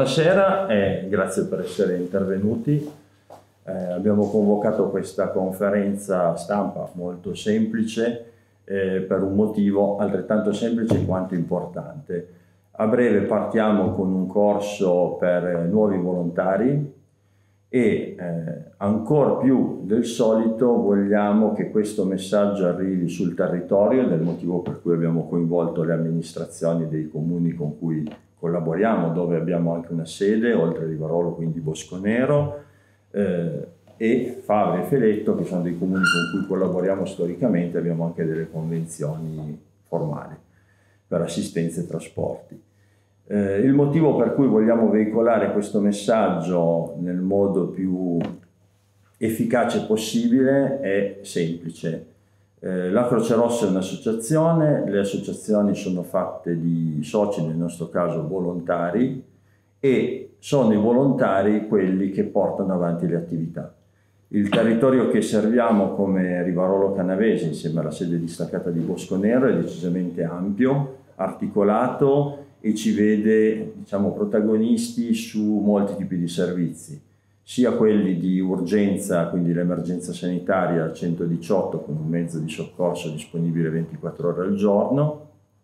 Buonasera e grazie per essere intervenuti. Abbiamo convocato questa conferenza stampa molto semplice per un motivo altrettanto semplice quanto importante. A breve partiamo con un corso per nuovi volontari e ancora più del solito vogliamo che questo messaggio arrivi sul territorio, del motivo per cui abbiamo coinvolto le amministrazioni dei comuni con cui collaboriamo, dove abbiamo anche una sede, oltre a Rivarolo, quindi Bosconero, e Favre e Feletto, che sono dei comuni con cui collaboriamo storicamente, abbiamo anche delle convenzioni formali per assistenza e trasporti. Il motivo per cui vogliamo veicolare questo messaggio nel modo più efficace possibile è semplice. La Croce Rossa è un'associazione, le associazioni sono fatte di soci, nel nostro caso volontari, e sono i volontari quelli che portano avanti le attività. Il territorio che serviamo come Rivarolo Canavese, insieme alla sede distaccata di Bosconero, è decisamente ampio, articolato e ci vede, diciamo, protagonisti su molti tipi di servizi, sia quelli di urgenza, quindi l'emergenza sanitaria 118 con un mezzo di soccorso disponibile 24 ore al giorno,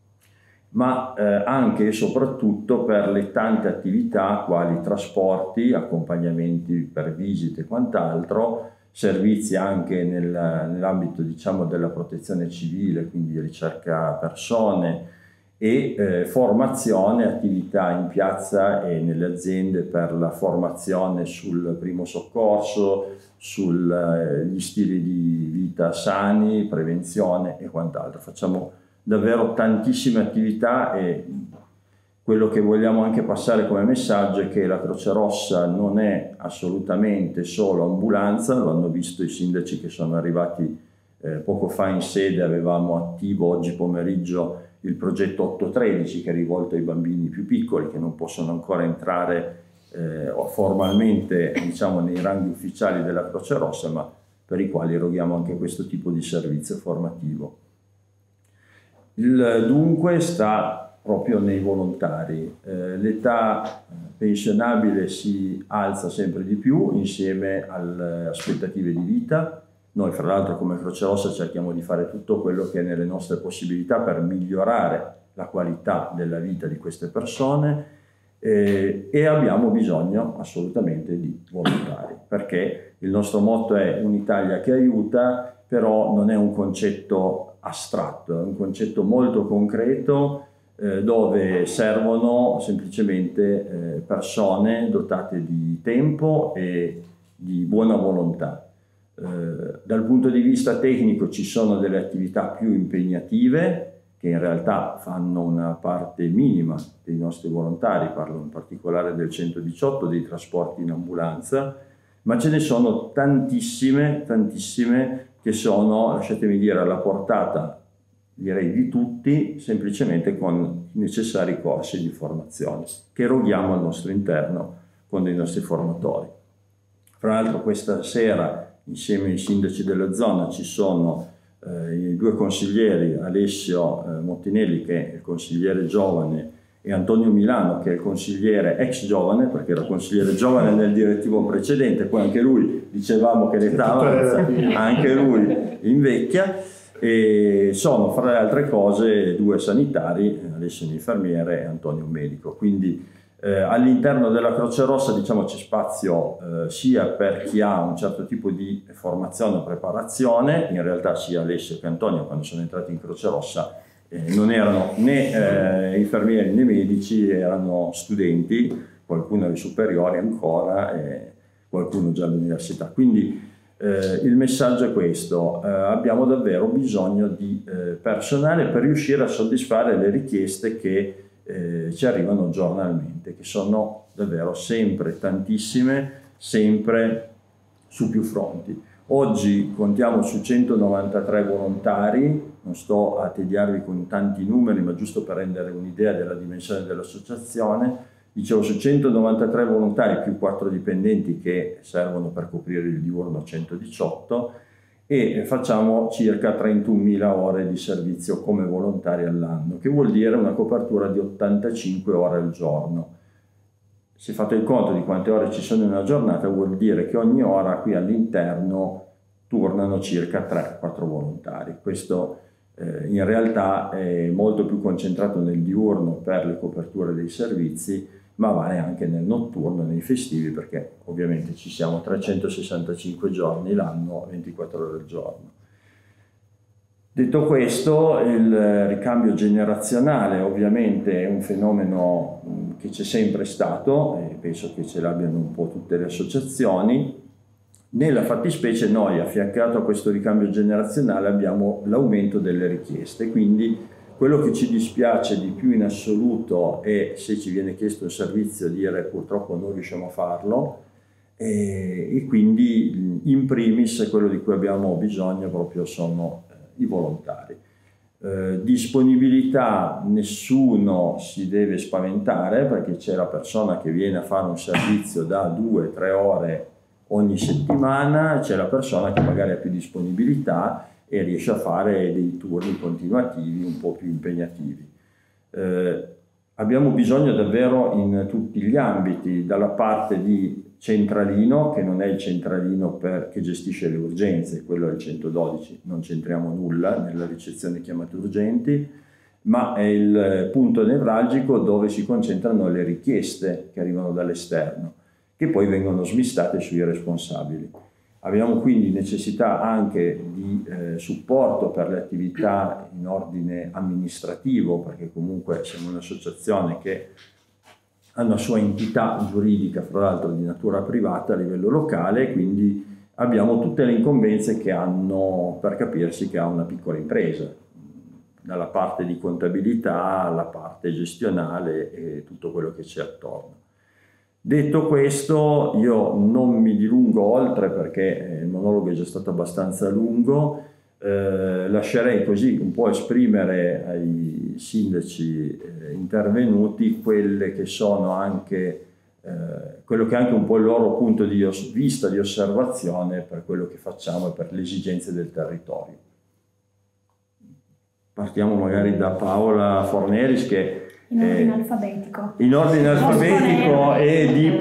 ma anche e soprattutto per le tante attività quali trasporti, accompagnamenti per visite e quant'altro, servizi anche nell'ambito, diciamo, della protezione civile, quindi ricerca persone, e formazione, attività in piazza e nelle aziende per la formazione sul primo soccorso, sugli stili di vita sani, prevenzione e quant'altro. Facciamo davvero tantissime attività e quello che vogliamo anche passare come messaggio è che la Croce Rossa non è assolutamente solo ambulanza, lo hanno visto i sindaci che sono arrivati poco fa in sede, avevamo attivo oggi pomeriggio il progetto 813 che è rivolto ai bambini più piccoli che non possono ancora entrare formalmente, diciamo, nei ranghi ufficiali della Croce Rossa, ma per i quali eroghiamo anche questo tipo di servizio formativo. Il dunque sta proprio nei volontari. L'età pensionabile si alza sempre di più insieme alle aspettative di vita. Noi fra l'altro come Croce Rossa cerchiamo di fare tutto quello che è nelle nostre possibilità per migliorare la qualità della vita di queste persone e abbiamo bisogno assolutamente di volontari, perché il nostro motto è un'Italia che aiuta, però non è un concetto astratto, è un concetto molto concreto dove servono semplicemente persone dotate di tempo e di buona volontà. Dal punto di vista tecnico ci sono delle attività più impegnative che in realtà fanno una parte minima dei nostri volontari, parlo in particolare del 118, dei trasporti in ambulanza, ma ce ne sono tantissime che sono, lasciatemi dire, alla portata, direi, di tutti, semplicemente con i necessari corsi di formazione che eroghiamo al nostro interno con dei nostri formatori. Fra l'altro questa sera insieme ai sindaci della zona ci sono i due consiglieri, Alessio Montinelli che è il consigliere giovane e Antonio Milano che è il consigliere ex giovane, perché era consigliere giovane nel direttivo precedente, poi anche lui, dicevamo che l'età avanza, anche lui invecchia, e sono fra le altre cose due sanitari, Alessio un infermiere e Antonio un medico, quindi all'interno della Croce Rossa, diciamo, c'è spazio sia per chi ha un certo tipo di formazione o preparazione. In realtà sia Alessio che Antonio quando sono entrati in Croce Rossa non erano né infermieri né medici, erano studenti, qualcuno alle superiori ancora e qualcuno già all'università. Quindi il messaggio è questo: abbiamo davvero bisogno di personale per riuscire a soddisfare le richieste che ci arrivano giornalmente, che sono davvero sempre tantissime, sempre su più fronti. Oggi contiamo su 193 volontari, non sto a tediarvi con tanti numeri, ma giusto per rendere un'idea della dimensione dell'associazione, dicevo su 193 volontari più 4 dipendenti che servono per coprire il diurno 118 e facciamo circa 31.000 ore di servizio come volontari all'anno, che vuol dire una copertura di 85 ore al giorno. se fate il conto di quante ore ci sono in una giornata, vuol dire che ogni ora qui all'interno turnano circa 3-4 volontari. Questo in realtà è molto più concentrato nel diurno per le coperture dei servizi, ma vale anche nel notturno, nei festivi, perché ovviamente ci siamo 365 giorni l'anno, 24 ore al giorno. Detto questo, il ricambio generazionale ovviamente è un fenomeno che c'è sempre stato e penso che ce l'abbiano un po' tutte le associazioni. Nella fattispecie noi, affiancato a questo ricambio generazionale, abbiamo l'aumento delle richieste, quindi quello che ci dispiace di più in assoluto è, se ci viene chiesto un servizio, dire purtroppo non riusciamo a farlo, e quindi in primis quello di cui abbiamo bisogno proprio sono i volontari. Disponibilità, nessuno si deve spaventare, perché c'è la persona che viene a fare un servizio da 2-3 ore ogni settimana, c'è la persona che magari ha più disponibilità e riesce a fare dei turni continuativi un po' più impegnativi. Abbiamo bisogno davvero in tutti gli ambiti, dalla parte di centralino, che non è il centralino che gestisce le urgenze, quello è il 112, non c'entriamo nulla nella ricezione chiamate urgenti, ma è il punto nevralgico dove si concentrano le richieste che arrivano dall'esterno, che poi vengono smistate sui responsabili. Abbiamo quindi necessità anche di supporto per le attività in ordine amministrativo, perché comunque siamo un'associazione che ha una sua entità giuridica, fra l'altro di natura privata a livello locale, quindi abbiamo tutte le incombenze che hanno, per capirsi, che ha una piccola impresa, dalla parte di contabilità alla parte gestionale e tutto quello che c'è attorno. Detto questo, io non mi dilungo oltre perché il monologo è già stato abbastanza lungo, lascerei così un po' esprimere ai sindaci intervenuti quelle che sono anche, quello che è anche un po' il loro punto di vista, di osservazione per quello che facciamo e per le esigenze del territorio. Partiamo magari da Paola Forneris, che in ordine alfabetico. In ordine alfabetico e di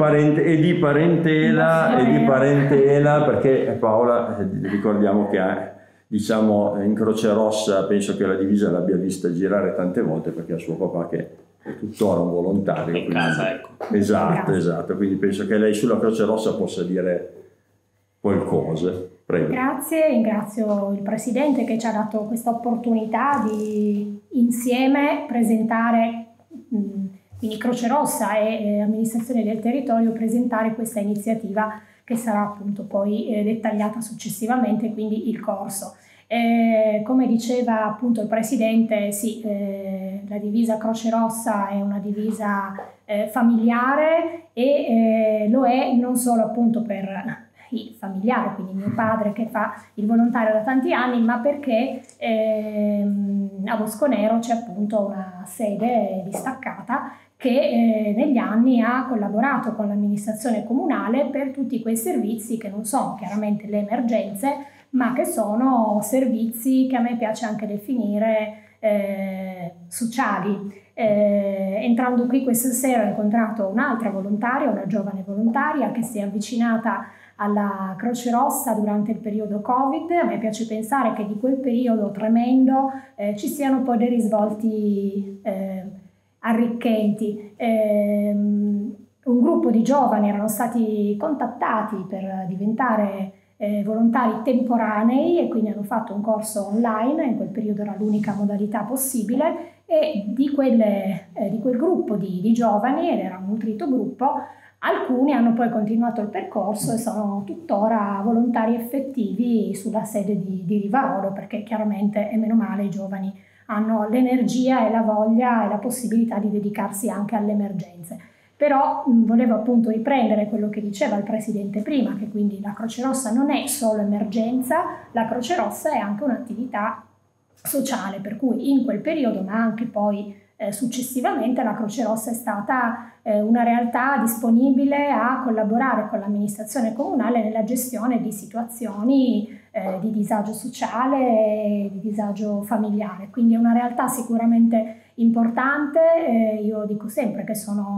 parentela, perché Paola, ricordiamo che ha, diciamo, in Croce Rossa, penso che la divisa l'abbia vista girare tante volte, perché ha suo papà che è tuttora un volontario. In casa, ecco. Esatto, quindi penso che lei sulla Croce Rossa possa dire qualcosa. Prego. Grazie, ringrazio il Presidente che ci ha dato questa opportunità di insieme presentare, quindi Croce Rossa e amministrazione del territorio, presentare questa iniziativa che sarà appunto poi dettagliata successivamente, quindi il corso. Come diceva appunto il Presidente, sì, la divisa Croce Rossa è una divisa familiare e lo è non solo appunto per i familiari, quindi mio padre che fa il volontario da tanti anni, ma perché a Bosconero c'è appunto una sede distaccata che negli anni ha collaborato con l'amministrazione comunale per tutti quei servizi che non sono chiaramente le emergenze, ma che sono servizi che a me piace anche definire sociali. Entrando qui questa sera ho incontrato un'altra volontaria, una giovane volontaria che si è avvicinata alla Croce Rossa durante il periodo Covid. A me piace pensare che di quel periodo tremendo ci siano poi dei risvolti arricchenti. Un gruppo di giovani erano stati contattati per diventare volontari temporanei e quindi hanno fatto un corso online, in quel periodo era l'unica modalità possibile, e di quel gruppo di giovani, ed era un nutrito gruppo, alcuni hanno poi continuato il percorso e sono tuttora volontari effettivi sulla sede di Rivarolo, perché chiaramente, e meno male, i giovani hanno l'energia e la voglia e la possibilità di dedicarsi anche alle emergenze. Però volevo appunto riprendere quello che diceva il Presidente prima, che quindi la Croce Rossa non è solo emergenza, la Croce Rossa è anche un'attività sociale, per cui in quel periodo, ma anche poi successivamente, la Croce Rossa è stata una realtà disponibile a collaborare con l'amministrazione comunale nella gestione di situazioni di disagio sociale e di disagio familiare. Quindi è una realtà sicuramente importante. Io dico sempre che sono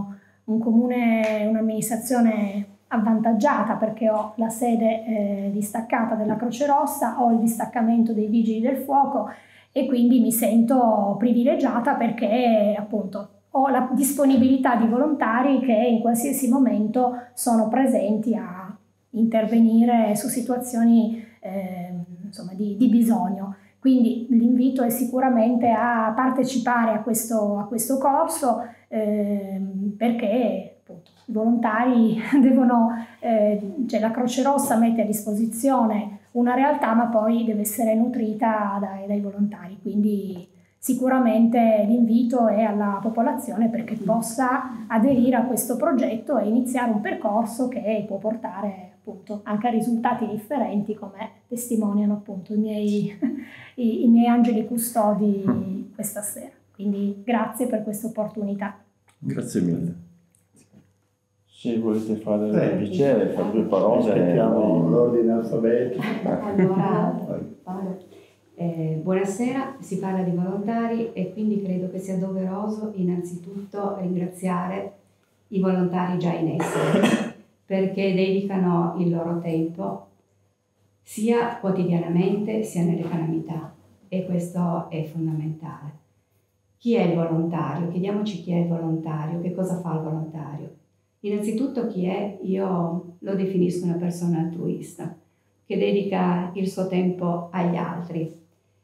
un comune, un'amministrazione avvantaggiata perché ho la sede distaccata della Croce Rossa, ho il distaccamento dei Vigili del Fuoco e quindi mi sento privilegiata perché appunto ho la disponibilità di volontari che in qualsiasi momento sono presenti a intervenire su situazioni insomma, di bisogno. Quindi l'invito è sicuramente a partecipare a questo corso perché appunto, i volontari devono, cioè la Croce Rossa mette a disposizione una realtà ma poi deve essere nutrita dai volontari, quindi sicuramente l'invito è alla popolazione perché possa aderire a questo progetto e iniziare un percorso che può portare appunto anche a risultati differenti come testimoniano appunto i miei angeli custodi questa sera. Quindi grazie per questa opportunità. Grazie mille. Se volete fare il piacere, fare due parole. Aspettiamo l'ordine alfabetico. Allora, buonasera, si parla di volontari e quindi credo che sia doveroso innanzitutto ringraziare i volontari già in essere perché dedicano il loro tempo sia quotidianamente sia nelle calamità e questo è fondamentale. Chi è il volontario? Chiediamoci chi è il volontario, che cosa fa il volontario. Innanzitutto chi è? Io lo definisco una persona altruista che dedica il suo tempo agli altri.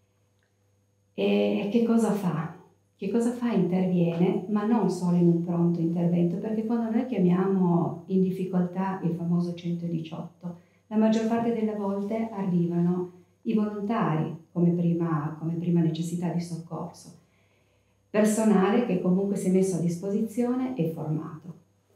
E che cosa fa? Che cosa fa? Interviene, ma non solo in un pronto intervento, perché quando noi chiamiamo in difficoltà il famoso 118, la maggior parte delle volte arrivano i volontari come prima necessità di soccorso. Personale che comunque si è messo a disposizione e formato.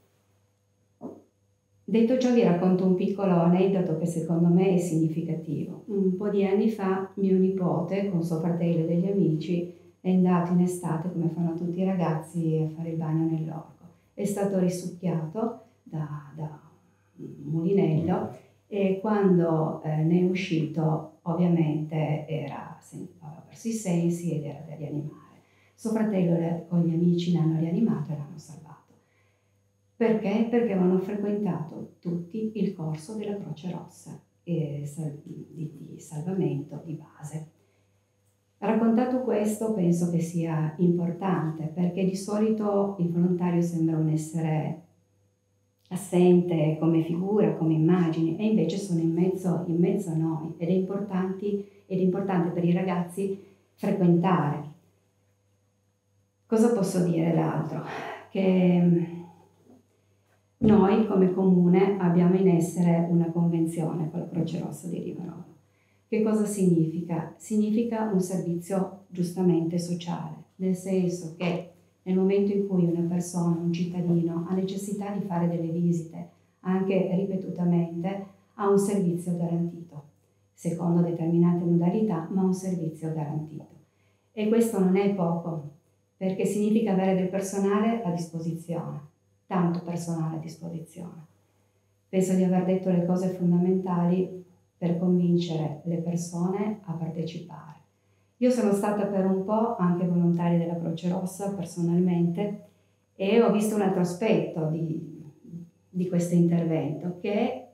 Detto ciò vi racconto un piccolo aneddoto che secondo me è significativo. Un po' di anni fa mio nipote con suo fratello e degli amici è andato in estate, come fanno tutti i ragazzi, a fare il bagno nell'orgo. È stato risucchiato da un mulinello e quando ne è uscito ovviamente aveva perso i sensi ed era da rianimare. Suo fratello con gli amici l'hanno rianimato e l'hanno salvato. Perché? Perché avevano frequentato tutti il corso della Croce Rossa di salvamento di base. Raccontato questo penso che sia importante perché di solito il volontario sembra un essere assente come figura, come immagine e invece sono in mezzo a noi ed è importante per i ragazzi frequentare. Cosa posso dire d'altro? Che noi come comune abbiamo in essere una convenzione con la Croce Rossa di Rivarolo. Che cosa significa? Significa un servizio giustamente sociale, nel senso che nel momento in cui una persona, un cittadino, ha necessità di fare delle visite, anche ripetutamente, ha un servizio garantito, secondo determinate modalità, ma un servizio garantito. E questo non è poco, perché significa avere del personale a disposizione, tanto personale a disposizione. Penso di aver detto le cose fondamentali per convincere le persone a partecipare. Io sono stata per un po' anche volontaria della Croce Rossa personalmente e ho visto un altro aspetto di questo intervento che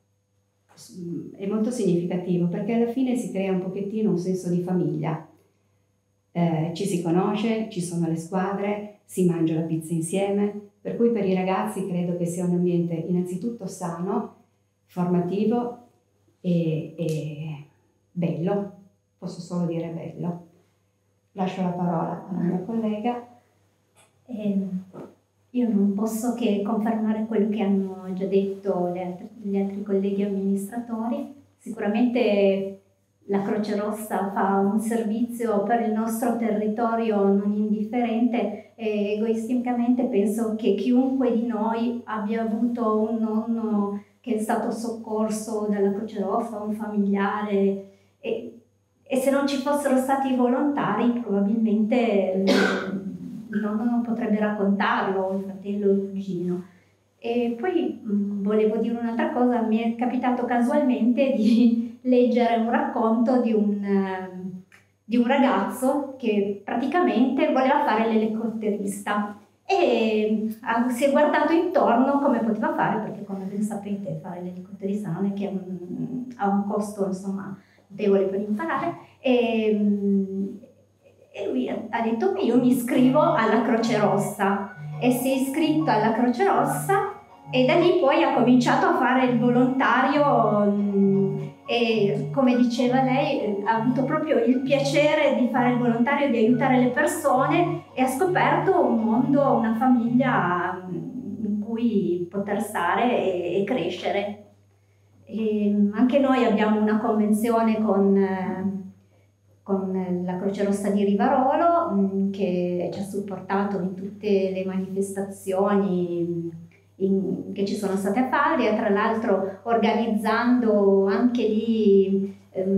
è molto significativo perché alla fine si crea un pochettino un senso di famiglia. Ci si conosce, ci sono le squadre, si mangia la pizza insieme, per cui per i ragazzi credo che sia un ambiente innanzitutto sano, formativo e bello, posso solo dire bello. Lascio la parola alla mia collega. Io non posso che confermare quello che hanno già detto gli altri colleghi amministratori. Sicuramente la Croce Rossa fa un servizio per il nostro territorio non indifferente e egoisticamente penso che chiunque di noi abbia avuto un nonno che è stato soccorso dalla Croce Rossa, un familiare e se non ci fossero stati i volontari probabilmente il nonno non potrebbe raccontarlo, il fratello o il cugino. E poi volevo dire un'altra cosa, mi è capitato casualmente di leggere un racconto di un ragazzo che praticamente voleva fare l'elicotterista e si è guardato intorno come poteva fare, perché come ben sapete fare l'elicotterista non è che ha un costo insomma notevole per imparare, e lui ha detto io mi iscrivo alla Croce Rossa, e si è iscritto alla Croce Rossa e da lì poi ha cominciato a fare il volontario. E come diceva lei, ha avuto proprio il piacere di fare il volontario, di aiutare le persone, e ha scoperto un mondo, una famiglia in cui poter stare e crescere. E anche noi abbiamo una convenzione con la Croce Rossa di Rivarolo, che ci ha supportato in tutte le manifestazioni che ci sono state a Pavia, tra l'altro organizzando anche lì,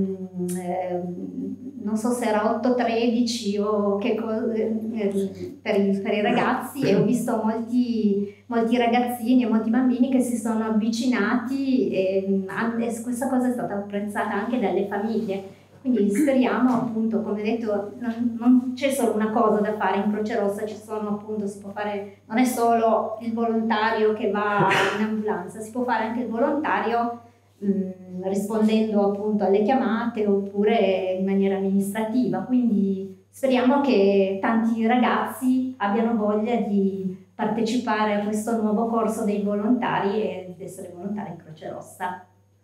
non so se era 8-13 o che per i ragazzi, e ho visto molti ragazzini e molti bambini che si sono avvicinati, e questa cosa è stata apprezzata anche dalle famiglie. Quindi speriamo, appunto, come detto, non c'è solo una cosa da fare in Croce Rossa, ci sono appunto, si può fare, non è solo il volontario che va in ambulanza, si può fare anche il volontario rispondendo appunto alle chiamate, oppure in maniera amministrativa. Quindi speriamo che tanti ragazzi abbiano voglia di partecipare a questo nuovo corso dei volontari e di essere volontari in Croce Rossa.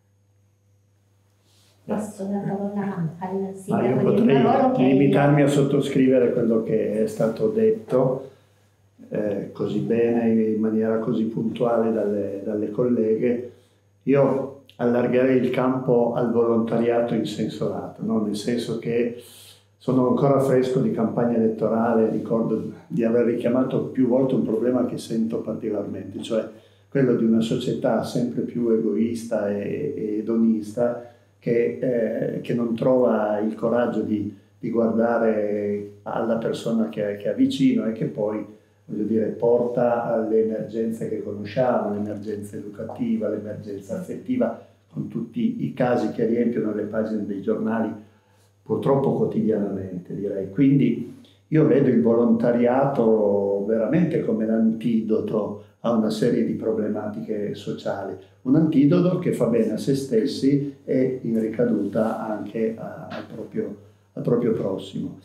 Passo la parola al sindaco di Rivarolo. Potrei limitarmi a sottoscrivere quello che è stato detto così bene, in maniera così puntuale dalle colleghe. Io allargherei il campo al volontariato in senso lato, no? Nel senso che sono ancora fresco di campagna elettorale, ricordo di aver richiamato più volte un problema che sento particolarmente, cioè quello di una società sempre più egoista e edonista, che non trova il coraggio di guardare alla persona che ha vicino, e che poi, voglio dire, porta alle emergenze che conosciamo, l'emergenza educativa, l'emergenza affettiva, con tutti i casi che riempiono le pagine dei giornali purtroppo quotidianamente, direi. Quindi io vedo il volontariato veramente come l'antidoto a una serie di problematiche sociali, un antidoto che fa bene a se stessi e in ricaduta anche al proprio prossimo.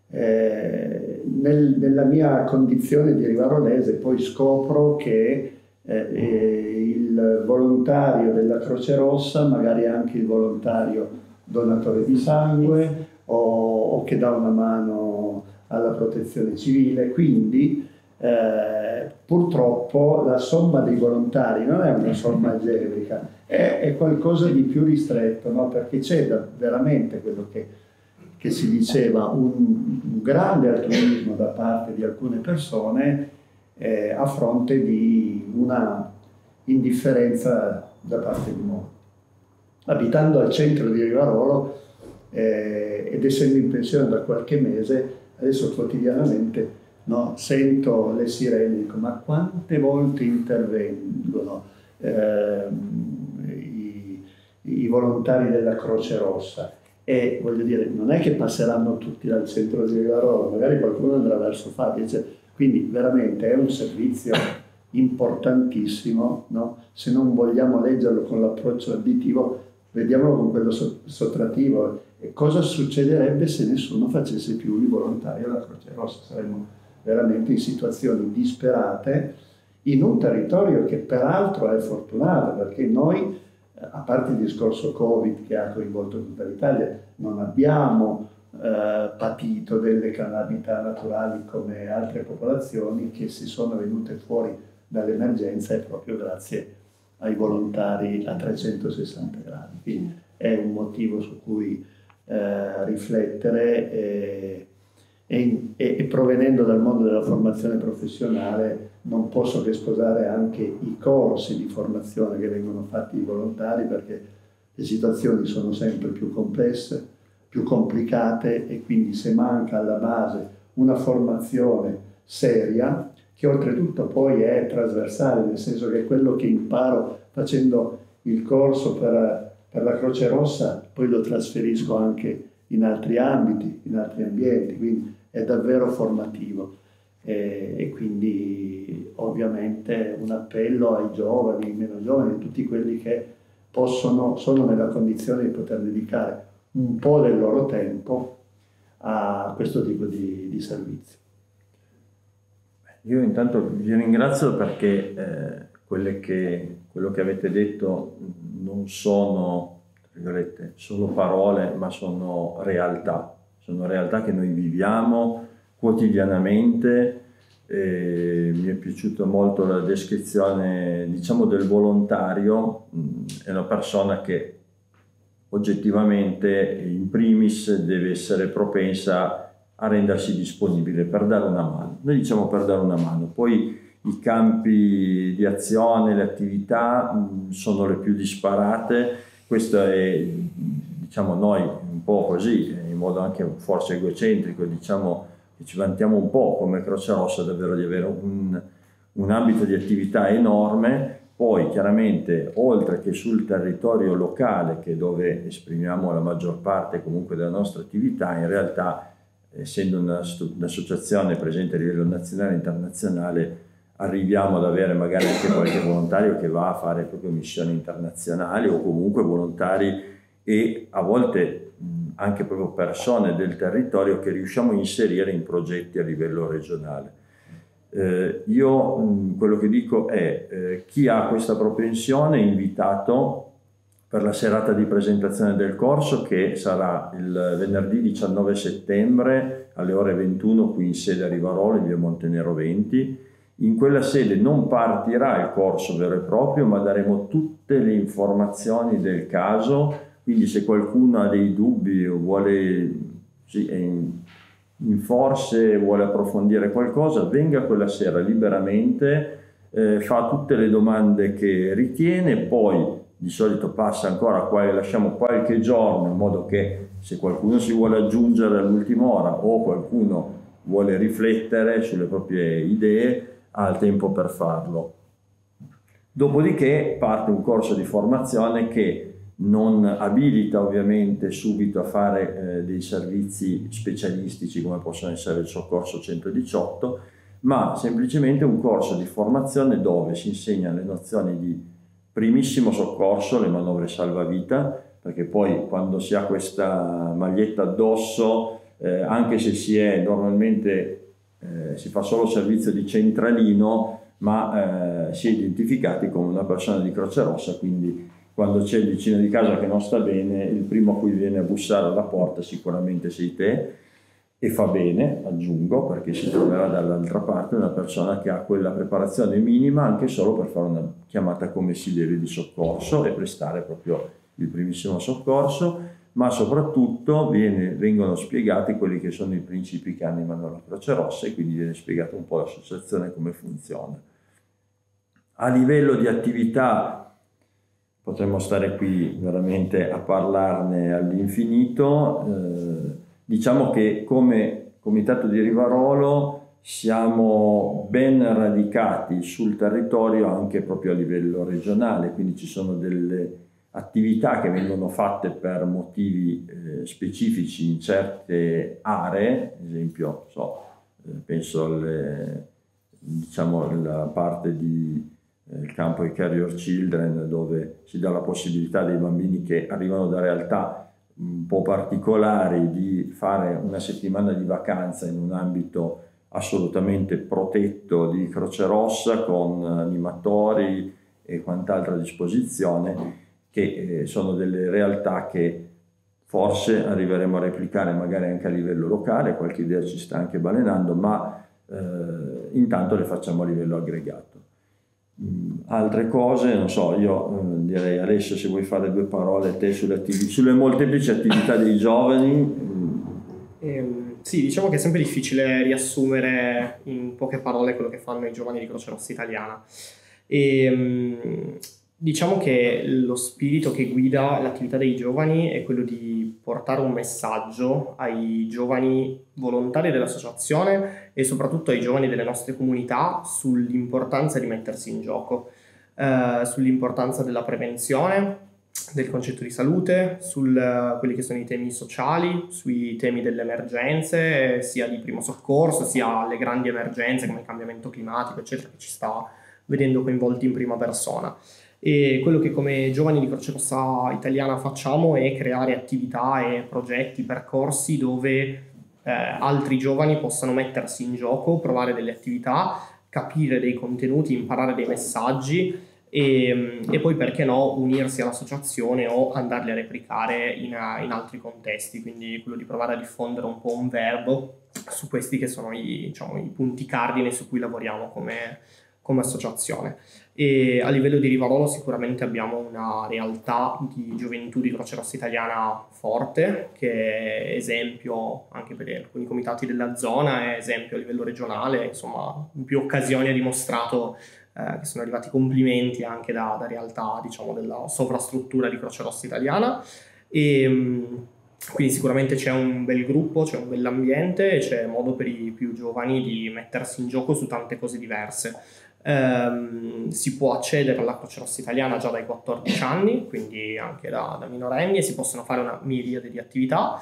Nella mia condizione di rivarolese poi scopro che il volontario della Croce Rossa, magari anche il volontario donatore di sangue o che dà una mano alla protezione civile, quindi purtroppo la somma dei volontari non è una somma algebrica, è qualcosa di più ristretto, no? Perché c'è veramente quello che si diceva, un grande altruismo da parte di alcune persone a fronte di una indifferenza da parte di molti. Abitando al centro di Rivarolo ed essendo in pensione da qualche mese, adesso quotidianamente sento le sirene, dico, ma quante volte intervengono i volontari della Croce Rossa, e voglio dire, non è che passeranno tutti dal centro di Rivarolo, magari qualcuno andrà verso Fabio, quindi veramente è un servizio importantissimo, no? Se non vogliamo leggerlo con l'approccio additivo, vediamolo con quello sottrattivo. E cosa succederebbe se nessuno facesse più il volontario alla Croce Rossa? Saremmo veramente in situazioni disperate, in un territorio che peraltro è fortunato, perché noi, a parte il discorso Covid che ha coinvolto tutta l'Italia, non abbiamo patito delle calamità naturali come altre popolazioni che si sono venute fuori dall'emergenza, e proprio grazie ai volontari a 360 gradi. Quindi è un motivo su cui riflettere, e provenendo dal mondo della formazione professionale non posso che sposare anche i corsi di formazione che vengono fatti ai volontari, perché le situazioni sono sempre più complesse, più complicate, e quindi se manca alla base una formazione seria, che oltretutto poi è trasversale, nel senso che quello che imparo facendo il corso per la Croce Rossa poi lo trasferisco anche in altri ambiti, in altri ambienti, quindi è davvero formativo. e quindi ovviamente un appello ai giovani, ai meno giovani, a tutti quelli che sono nella condizione di poter dedicare un po' del loro tempo a questo tipo di servizio. Io intanto vi ringrazio perché quello che avete detto non sono, tra virgolette, solo parole, ma sono realtà che noi viviamo quotidianamente. Mi è piaciuta molto la descrizione, diciamo, del volontario. È una persona che oggettivamente in primis deve essere propensa a rendersi disponibile per dare una mano. Noi diciamo per dare una mano, poi i campi di azione, le attività sono le più disparate. Questo è, diciamo, noi un po' così, in modo anche forse egocentrico, diciamo che ci vantiamo un po' come Croce Rossa davvero di avere un ambito di attività enorme. Poi chiaramente, oltre che sul territorio locale, che è dove esprimiamo la maggior parte comunque della nostra attività, in realtà, essendo un'associazione presente a livello nazionale e internazionale, arriviamo ad avere magari anche qualche volontario che va a fare proprio missioni internazionali, o comunque volontari e a volte anche proprio persone del territorio che riusciamo a inserire in progetti a livello regionale. Io quello che dico è chi ha questa propensione è invitato per la serata di presentazione del corso, che sarà il venerdì 19 settembre alle ore 21 qui in sede a Rivarolo, in via Montenero 20. In quella sede non partirà il corso vero e proprio, ma daremo tutte le informazioni del caso, quindi se qualcuno ha dei dubbi o vuole forse vuole approfondire qualcosa, venga quella sera liberamente, fa tutte le domande che ritiene, poi di solito passa ancora lasciamo qualche giorno in modo che se qualcuno si vuole aggiungere all'ultima ora o qualcuno vuole riflettere sulle proprie idee, ha il tempo per farlo. Dopodiché parte un corso di formazione che non abilita ovviamente subito a fare dei servizi specialistici come possono essere il soccorso 118, ma semplicemente un corso di formazione dove si insegna le nozioni di primissimo soccorso, le manovre salvavita, perché poi quando si ha questa maglietta addosso, anche se si è normalmente si fa solo servizio di centralino, ma si è identificati come una persona di Croce Rossa, quindi quando c'è il vicino di casa che non sta bene, il primo a cui viene a bussare alla porta sicuramente sei te, e fa bene, aggiungo, perché si troverà dall'altra parte una persona che ha quella preparazione minima anche solo per fare una chiamata come si deve di soccorso e prestare proprio il primissimo soccorso, ma soprattutto vengono spiegati quelli che sono i principi che animano la Croce Rossa e quindi viene spiegato un po' l'associazione come funziona. A livello di attività potremmo stare qui veramente a parlarne all'infinito. Diciamo che come Comitato di Rivarolo siamo ben radicati sul territorio anche proprio a livello regionale, quindi ci sono delle attività che vengono fatte per motivi specifici in certe aree, ad esempio penso alla parte di il campo di Carrier Children, dove si dà la possibilità dei bambini che arrivano da realtà un po' particolari di fare una settimana di vacanza in un ambito assolutamente protetto di Croce Rossa, con animatori e quant'altro a disposizione, che sono delle realtà che forse arriveremo a replicare magari anche a livello locale, qualche idea ci sta anche balenando, ma intanto le facciamo a livello aggregato. Altre cose, non so, io direi Alessio, se vuoi fare due parole te sulle molteplici attività dei giovani. Sì, diciamo che è sempre difficile riassumere in poche parole quello che fanno i giovani di Croce Rossa Italiana. Diciamo che lo spirito che guida l'attività dei giovani è quello di portare un messaggio ai giovani volontari dell'associazione e soprattutto ai giovani delle nostre comunità sull'importanza di mettersi in gioco, sull'importanza della prevenzione del concetto di salute, su quelli che sono i temi sociali, sui temi delle emergenze, sia di primo soccorso, sia alle grandi emergenze come il cambiamento climatico, eccetera, che ci sta vedendo coinvolti in prima persona. E quello che come giovani di Croce Rossa Italiana facciamo è creare attività e progetti, percorsi dove altri giovani possano mettersi in gioco, provare delle attività, capire dei contenuti, imparare dei messaggi e poi, perché no, unirsi all'associazione o andarli a replicare in altri contesti. Quindi quello di provare a diffondere un po' un verbo su questi che sono i punti cardine su cui lavoriamo come associazione. E a livello di Rivarolo sicuramente abbiamo una realtà di gioventù di Croce Rossa Italiana forte, che è esempio anche per alcuni comitati della zona, è esempio a livello regionale, insomma in più occasioni ha dimostrato che sono arrivati complimenti anche da realtà, diciamo, della sovrastruttura di Croce Rossa Italiana. E quindi sicuramente c'è un bel gruppo, c'è un bell'ambiente e c'è modo per i più giovani di mettersi in gioco su tante cose diverse. Si può accedere alla Croce Rossa Italiana già dai 14 anni, quindi anche da minorenni, e si possono fare una miriade di attività,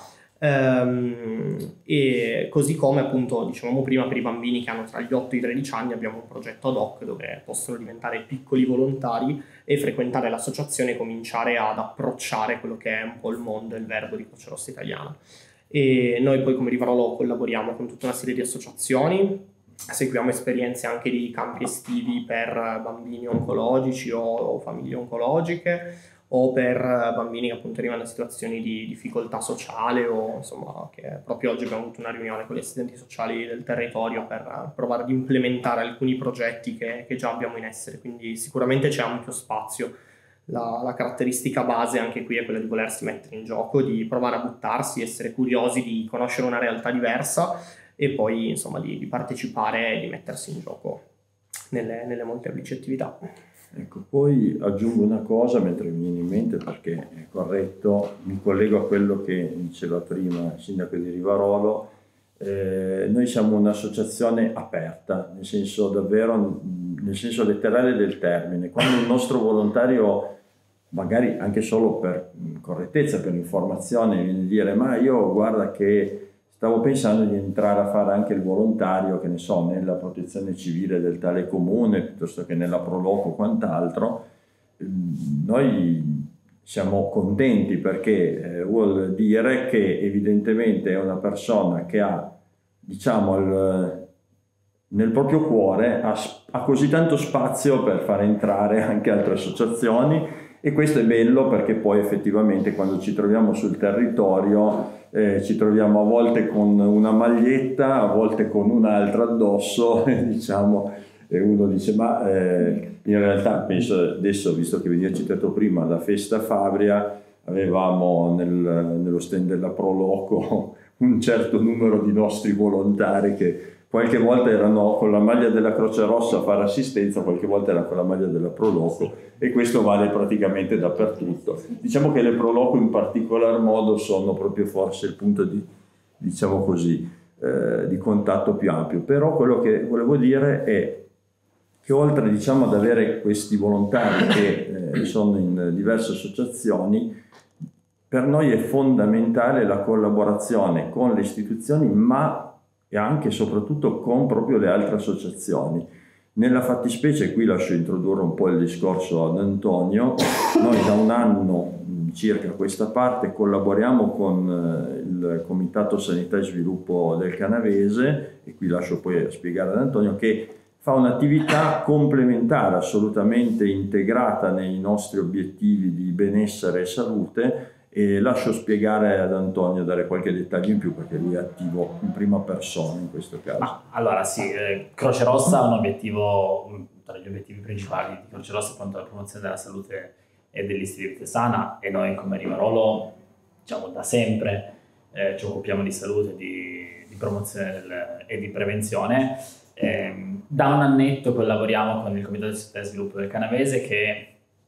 e così come appunto dicevamo prima per i bambini che hanno tra gli 8 e i 13 anni abbiamo un progetto ad hoc dove possono diventare piccoli volontari e frequentare l'associazione e cominciare ad approcciare quello che è un po' il mondo e il verbo di Croce Rossa Italiana. E noi poi come Rivarolo collaboriamo con tutta una serie di associazioni, seguiamo esperienze anche di campi estivi per bambini oncologici o famiglie oncologiche, o per bambini che appunto arrivano in situazioni di difficoltà sociale, o insomma che proprio oggi abbiamo avuto una riunione con gli assistenti sociali del territorio per provare ad implementare alcuni progetti che già abbiamo in essere, quindi sicuramente c'è ampio spazio. La caratteristica base anche qui è quella di volersi mettere in gioco, di provare a buttarsi, essere curiosi di conoscere una realtà diversa e poi insomma di partecipare e di mettersi in gioco nelle molteplici attività. Ecco, poi aggiungo una cosa mentre mi viene in mente, perché è corretto, mi collego a quello che diceva prima il sindaco di Rivarolo. Noi siamo un'associazione aperta, nel senso letterale del termine. Quando un nostro volontario, magari anche solo per correttezza, per informazione, viene a dire: ma io guarda che stavo pensando di entrare a fare anche il volontario, che ne so, nella protezione civile del tale comune, piuttosto che nella Proloco o quant'altro, noi siamo contenti, perché vuol dire che evidentemente è una persona che ha, diciamo, nel proprio cuore ha così tanto spazio per far entrare anche altre associazioni. E questo è bello, perché poi effettivamente quando ci troviamo sul territorio ci troviamo a volte con una maglietta, a volte con un'altra addosso, diciamo, e uno dice: ma in realtà penso adesso, visto che veniva citato prima la festa Fabria, avevamo nello stand della Proloco un certo numero di nostri volontari che qualche volta erano con la maglia della Croce Rossa a fare assistenza, qualche volta erano con la maglia della Proloco, e questo vale praticamente dappertutto. Diciamo che le Proloco in particolar modo sono proprio forse il punto di, diciamo così, di contatto più ampio. Però quello che volevo dire è che oltre, diciamo, ad avere questi volontari che sono in diverse associazioni, per noi è fondamentale la collaborazione con le istituzioni, ma e anche e soprattutto con proprio le altre associazioni. Nella fattispecie, qui lascio introdurre un po' il discorso ad Antonio, noi da un anno circa a questa parte collaboriamo con il Comitato Sanità e Sviluppo del Canavese, e qui lascio poi spiegare ad Antonio, che fa un'attività complementare, assolutamente integrata nei nostri obiettivi di benessere e salute, e lascio spiegare ad Antonio, dare qualche dettaglio in più, perché lui è attivo in prima persona in questo caso. Allora sì, Croce Rossa ha un obiettivo, tra gli obiettivi principali di Croce Rossa, quanto alla promozione della salute e dell'istile di vita sana, e noi come Rivarolo, diciamo, da sempre ci occupiamo di salute, di promozione e di prevenzione. Da un annetto collaboriamo con il Comitato di Sanità e Sviluppo del Canavese, che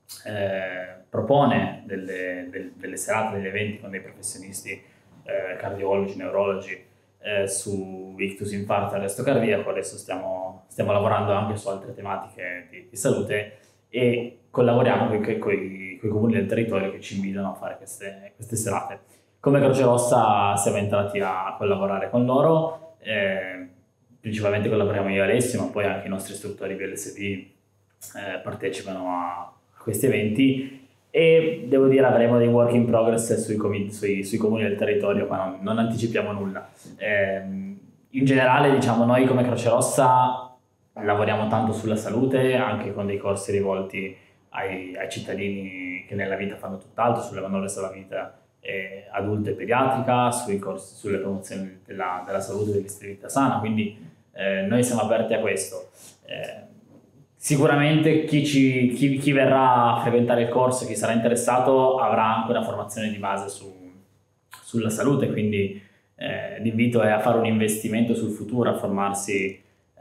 propone delle serate, degli eventi con dei professionisti cardiologi, neurologi su ictus, infarto e arresto cardiaco. Adesso stiamo lavorando anche su altre tematiche di salute, e collaboriamo con i comuni del territorio che ci invitano a fare queste serate. Come Croce Rossa siamo entrati a collaborare con loro, principalmente collaboriamo io e Alessio, ma poi anche i nostri istruttori VLSP partecipano a questi eventi, e devo dire avremo dei work in progress sui comuni del territorio, ma non anticipiamo nulla. In generale, diciamo, noi come Croce Rossa lavoriamo tanto sulla salute, anche con dei corsi rivolti ai cittadini che nella vita fanno tutt'altro, sulle manovre salvavita adulta e pediatrica, sulle promozioni della salute e dell'estilo di vita sana, quindi noi siamo aperti a questo. Sicuramente chi verrà a frequentare il corso, chi sarà interessato, avrà anche una formazione di base sulla salute, quindi l'invito è a fare un investimento sul futuro, a formarsi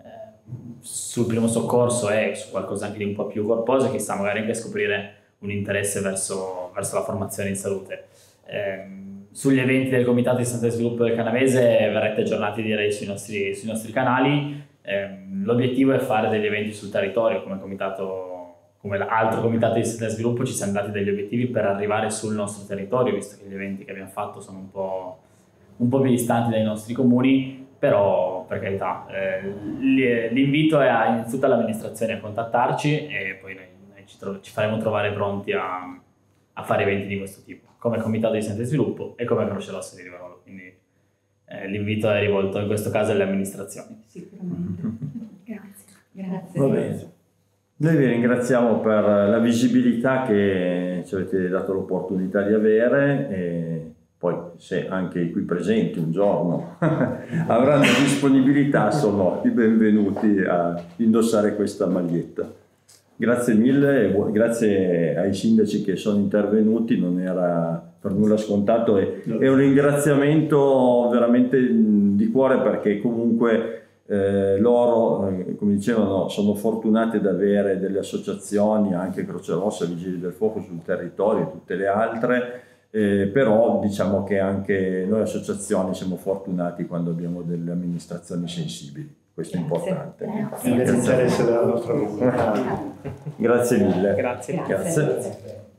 sul primo soccorso e su qualcosa anche di un po' più corposo, e chissà, magari anche scoprire un interesse verso la formazione in salute. Sugli eventi del Comitato di Salute e Sviluppo del Canavese verrete aggiornati, direi, sui nostri canali. L'obiettivo è fare degli eventi sul territorio. Come l'altro Comitato di Salute e Sviluppo ci siamo dati degli obiettivi per arrivare sul nostro territorio, visto che gli eventi che abbiamo fatto sono un po' più distanti dai nostri comuni, però per carità l'invito è innanzitutto all'amministrazione a contattarci, e poi noi ci faremo trovare pronti a fare eventi di questo tipo, come Comitato di Salute e Sviluppo e come Croce Rossa di Rivarolo. Quindi l'invito è rivolto in questo caso alle amministrazioni. Sicuramente. Grazie. Va bene. Noi vi ringraziamo per la visibilità che ci avete dato l'opportunità di avere, e poi se anche i qui presenti un giorno avranno disponibilità, sono i benvenuti a indossare questa maglietta. Grazie mille e grazie ai sindaci che sono intervenuti, non era per nulla scontato, e un ringraziamento veramente di cuore, perché comunque loro, come dicevano, sono fortunati ad avere delle associazioni, anche Croce Rossa, Vigili del Fuoco sul territorio e tutte le altre, però diciamo che anche noi associazioni siamo fortunati quando abbiamo delle amministrazioni sensibili. Questo è importante. Nell'interesse della nostra comunità. Grazie mille. Grazie. Grazie.